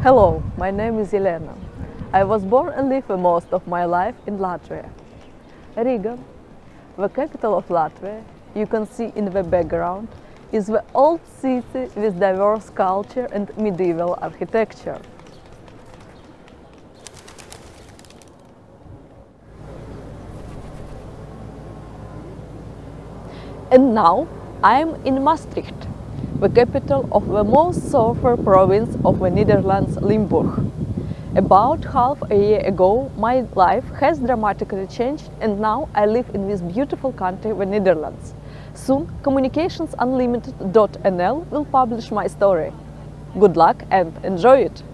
Hello, my name is Elena. I was born and lived most of my life in Latvia. Riga, the capital of Latvia, you can see in the background, is the old city with diverse culture and medieval architecture. And now I am in Maastricht, the capital of the most southern province of the Netherlands, Limburg. About half a year ago, my life has dramatically changed, and now I live in this beautiful country, the Netherlands. Soon, Communications-Unlimited.nl will publish my story. Good luck and enjoy it!